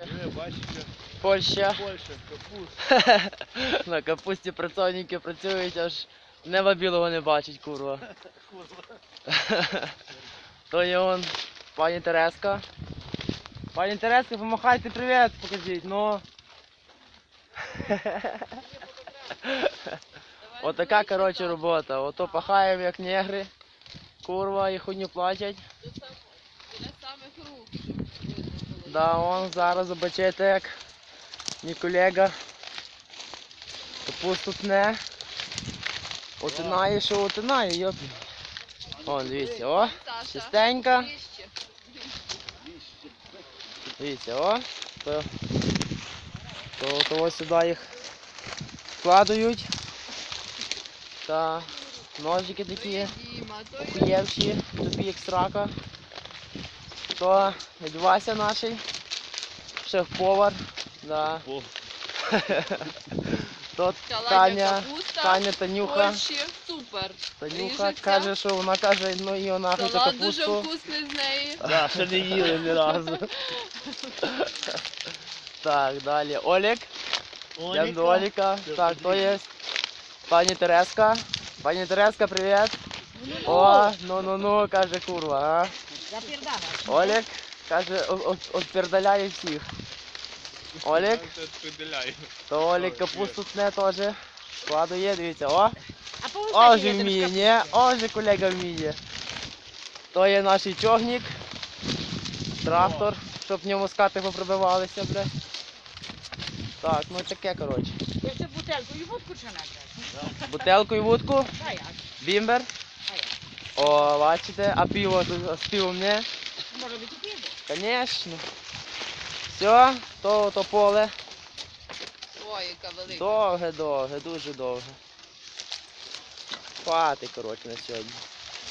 Польща. Капуста. На капусті працівники працюють, аж неба білого не бачать, курва. То є он пані Тереска. Пані Тереска, помахайте привіт, покажіть, ну. Отака, коротше, робота. Ото пахаємо як негри. Курва, і хуйню платять. Да, он зараз забачите, як мій колега капусту тне. Отинає, що отинає, йопі. О, дивіться, о, чистенька. Дивіться, о, то ось сюди їх вкладають. Та ножики такі охуєвші, тобі як срака. То дядь Вася наш, шеф-повар. Да. То Таня, Танюха. Супер. Танюха каже, що вона каже, ну і вона хоче капусту. Салат дуже вкусний з неї. Да, ще не їли ні разу. Так, далі Олег. Йдемо до Оліка. Так, то є пані Тереска. Пані Тереска, привіт. О, ну, каже курва, а. Олег, каже, отпердаляє всіх. Олег. То Олег капусту тне теж. Складує, дивіться, о. О, вже вміє, ні? О, вже колега вміє. То є наш чогнік. Трактор, щоб в ньому скати попробивалися, бля. Так, ну таке, коротше. Jeszcze butelku i wódku trzeba nagrać. Бутелку і вудку, A jak? бімбер. A jak? О, бачите, а пиво, з пивом не? Może być i piwo. Конечно. Все, то поле. Ой, яка велика. Довге, дуже довге. Хватить, коротше, на сьогодні.